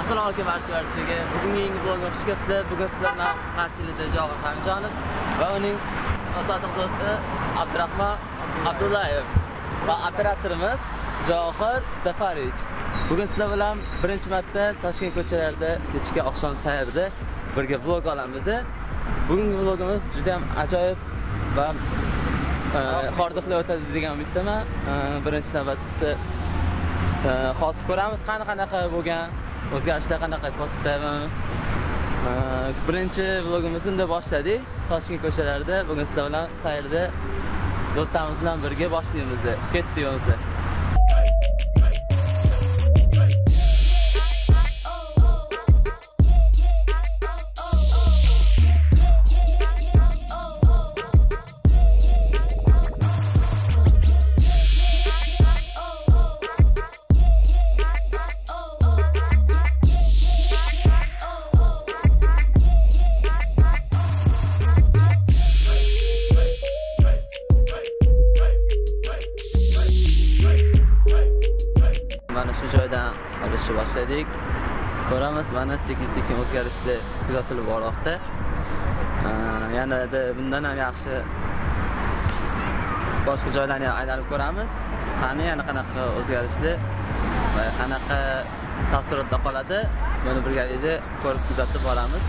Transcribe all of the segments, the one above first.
Assalomu alaykum barchaga. Bugungi yangi vlogga xush kelibsizlar. Bugun sizlar bilan qarshilikda Javohir Hamidjonov va uning sodiq do'sti Abdurahmon Abdullayev va operatorimiz Javohir Zafarovich. Bugun sizlar bilan birinchi marta Toshkent ko'chalarida kechki oqshom sayrda birga vlog olamiz. Bugungi vlogimiz juda ham ajoyib va hordiqli o'tadi degan umiddaman. Birinchi navbatda hozir ko'ramiz qanaqa bo'lgan, o'zgarishlar qanaqa kattami. Birinchi vlogimizni boshladik Toshkent ko'chalarida. Bugun sizlar bilan sayrda do'stlarimiz bilan birga boshlaymiz. Ketdik o'zi. Mana shu joydan olishni boshladik. Ko'ramiz, mana sekin-sekin o'zgarishlar kuzatilib bormoqda. Yanada bundan ham yaxshi boshqa joylarni aylanib ko'ramiz. Qani yana qanaqa o'zgarishlar va qanaqa taassurotda qoladi, buni birgalikda ko'rib kuzatib boramiz.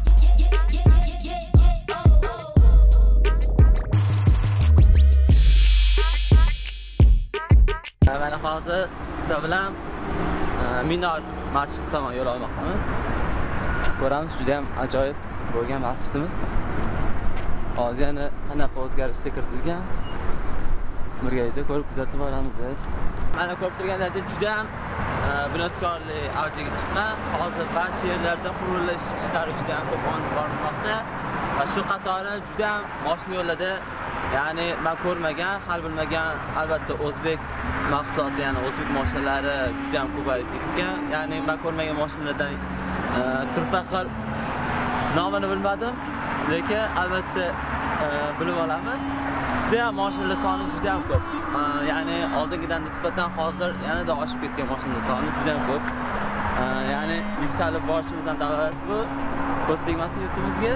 Mana hozir sizlar bilan Minor masjid tomon yo'l olmoqdamiz. Ko'ramiz, juda ham ajoyib bo'lgan masjidimiz. Hozir yana qanaqa o'zgarishlar kiritilgan, birgalikda ko'rib kuzatib boramiz. Mana ko'rib turganlaringizdek juda ham bunyodkorlik avjiga chiqqan. Hozir barcha yerlarda qurilish ishlari juda ham ko'p bormoqda va shu qatori juda ham mashina yo'llarda, ya'ni men ko'rmagan, hal bilmagan, albatta o'zbek mahsuloti, ya'ni o'zbek mashinalari juda ham ko'payib ketgan. Ya'ni men ko'rmagan mashinalardan turfa xil nomini bilmadim, lekin albatta bilib olamiz. Juda ham mashinalar soni juda ham ko'p. Ya'ni oldingidan nisbatan hozir yanada oshib ketgan mashinalar soni juda ham ko'p. Ya'ni yuksalib borishimizdan dalolat bu. Ko'z tegmasin yurtimizga.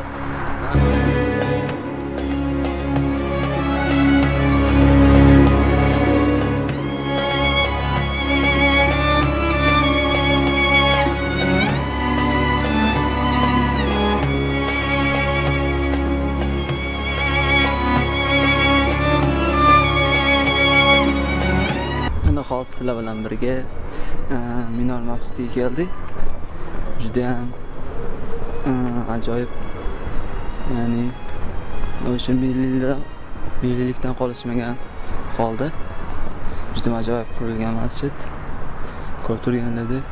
Hozir sizlar bilan birga Minor masjidiga keldik. Juda ham ajoyib. Ya'ni o'sha milliylikdan qolishmagan holda juda ham ajoyib qurilgan masjid. Ko'rib turganlaringizdek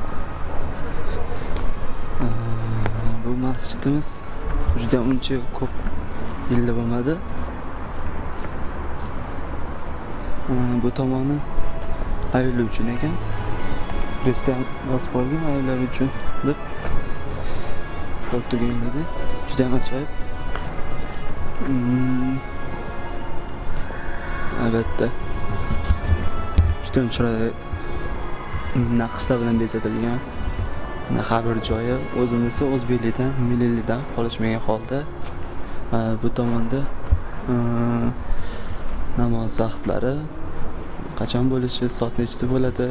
bu masjidimiz juda uncha ko'p yillar bo'lmadi. Bu tomoni ayollar uchun ekan. Restorан bosib qo'ygan ayollar uchun deb ko'rib turganlaringizdek juda ham ajoyib. Albatta juda ham chiroyli naqshlar bilan bezatilgan. Har bir joyi o'zimizning o'zbeklikdan, milliylikdan qolishmagan holda. Bu tomonda namoz vaqtlari qachon bo'lishi, soat nechta bo'ladi?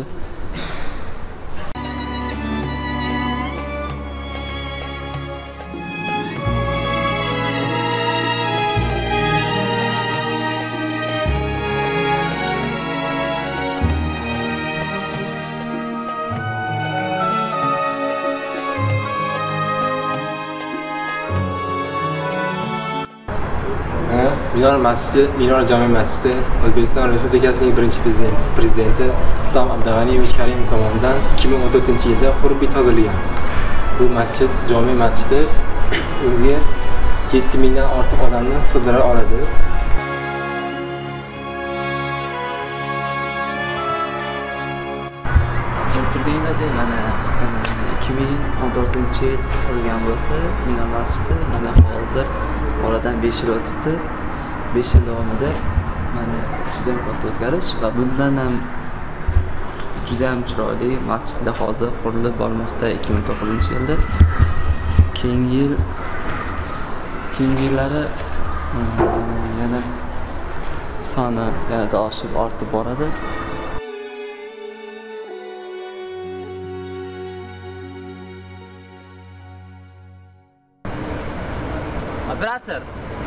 Minor masjidi, Minor jome masjidi O'zbekiston Respublikasining birinchi prezidenti Islom Abdug'aniyevich Karimov tomonidan 2014-yilda qurib bitkazilgan. Bu masjid, jome masjidi unga 7000 dan ortiq odamni sig'dira oladi. Turganlarda mana 2014-yil qurilgan bo'lsa, Minor masjidi mana hozir oradan 5 yil o'tibdi. 5 yil davomida mana juda ham katta o'zgarish va bundan ham juda ham chiroyli. Masjidda hozir qurilib bormoqda 2009-yilda. Keyingi yillari yana soni yanada oshib ortib boradi. Operator.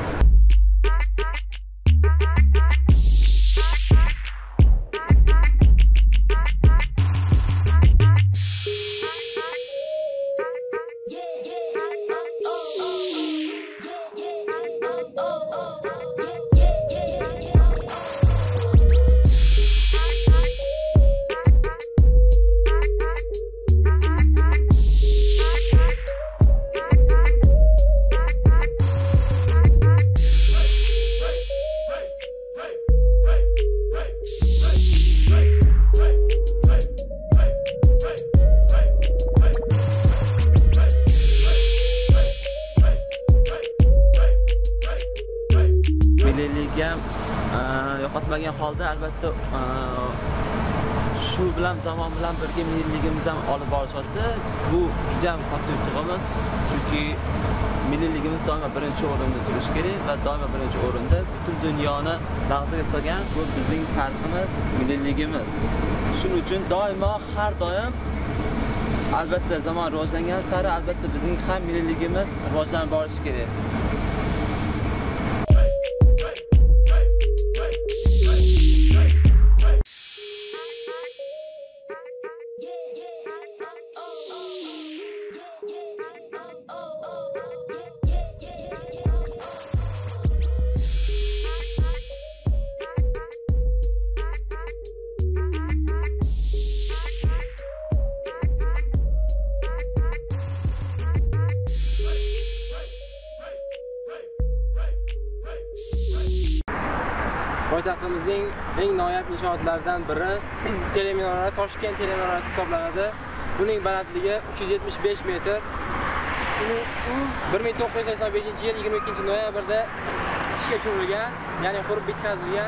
Yo'qotmagan holda albatta shu bilan zamon bilan birga milliyligimizni ham olib borishadi. Bu juda ham katta yutuqimiz. Chunki milliyligimiz doimo birinchi o'rinda turishi kerak va doimo birinchi o'rinda butun dunyoni lahzaga solgan bu bizning tariximiz, milliyligimiz. Shuning uchun doimo har doim albatta zamon rivojlangan sari albatta bizning ham milliyligimiz rivojlanib borishi kerak. Poytaxtimizning eng noyob inshootlaridan biri teleminora, Toshkent teleminorasi hisoblanadi. Buning balandligi 375 metr. 1985-yil 22-noyabrda ishga tushirilgan, ya'ni qurib bitkazilgan.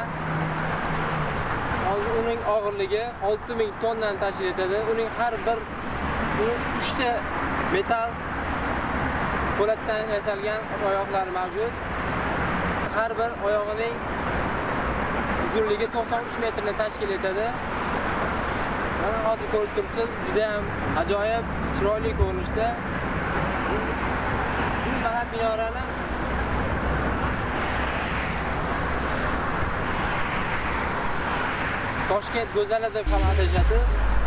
Uning og'irligi 6000 tonnani tashkil etadi. Uning har bir 3 ta metal po'latdan yasalgan oyoqlari mavjud. Har bir oyog'ining uzunligi 93 metrni tashkil etadi. Mana hozir ko'rib turibsiz, juda ham ajoyib, chiroyli ko'rinishda. Bu baland minorani Toshkent go'zali deb ham atashadi.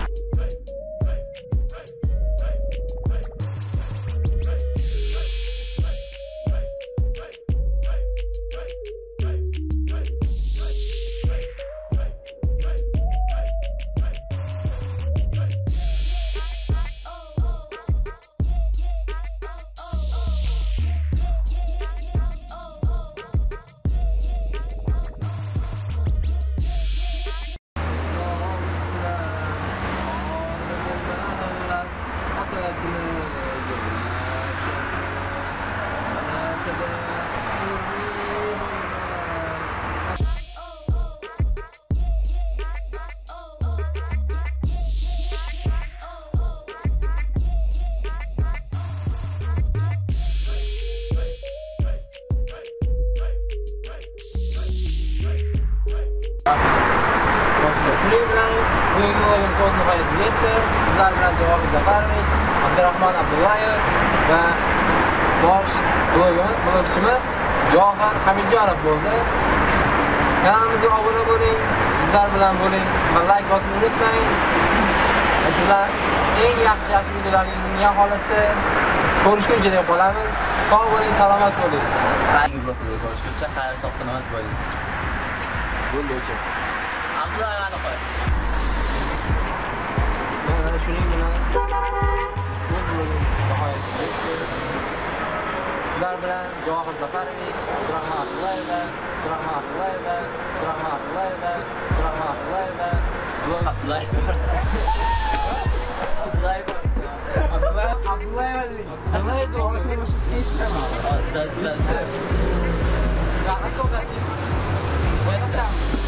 Shuning bilan bugungi o'yin so'z nihoyasiga yetdi. Sizlar bilan Javohir Zafarovich, Abdurahmon Abdullayev va bosh bloqchimiz Javohir Hamidjonov bo'ldi. Kanalimizga obuna bo'ling, bizlar bilan bo'ling va like bosishni unutmang. Sizlar eng yaxshi videolarni yangi holatda ko'rishguncha deb qolamiz. Sog' bo'ling, salomat bo'ling. Yangi bloqda ko'rishguncha xayr, sog' salomat bo'ling. Bo'ldi o'cha. Abdullayev qo'y. Mana shuning bilan sizlar bilan Javohir Zafarovich, Abdurahmon Abdullayev, Abdullayev